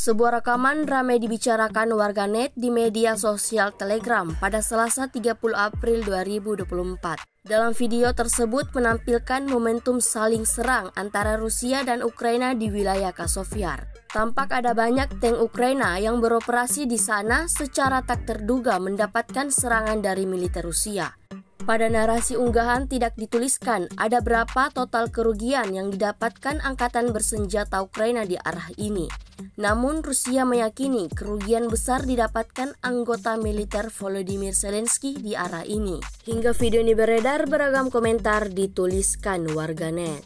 Sebuah rekaman ramai dibicarakan warganet di media sosial Telegram pada Selasa 30 April 2024. Dalam video tersebut menampilkan momentum saling serang antara Rusia dan Ukraina di wilayah Kasovyar. Tampak ada banyak tank Ukraina yang beroperasi di sana secara tak terduga mendapatkan serangan dari militer Rusia. Pada narasi unggahan tidak dituliskan ada berapa total kerugian yang didapatkan angkatan bersenjata Ukraina di arah ini. Namun Rusia meyakini kerugian besar didapatkan anggota militer Volodymyr Zelensky di arah ini. Hingga video ini beredar, beragam komentar dituliskan warganet.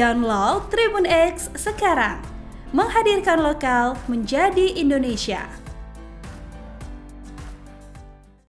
Download Tribun X sekarang, menghadirkan lokal menjadi Indonesia.